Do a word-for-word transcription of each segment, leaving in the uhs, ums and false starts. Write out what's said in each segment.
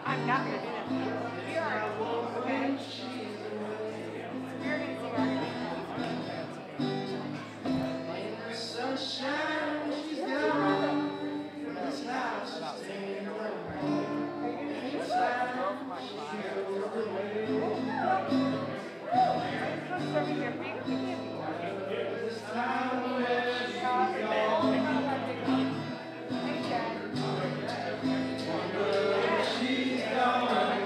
I'm not gonna do that. We are okay. We're gonna sing our sunshine, she's gone. This house is staying alone. This house, she goes away. This time where she's gone. She's gone.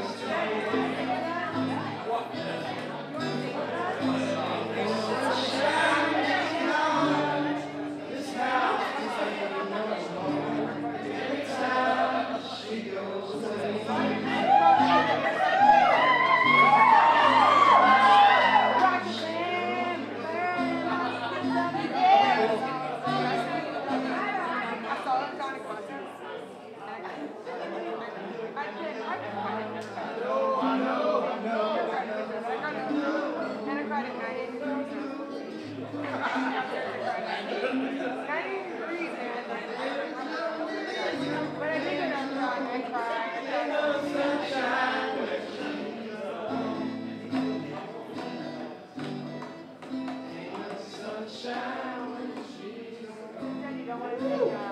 Sunshine when she's gone.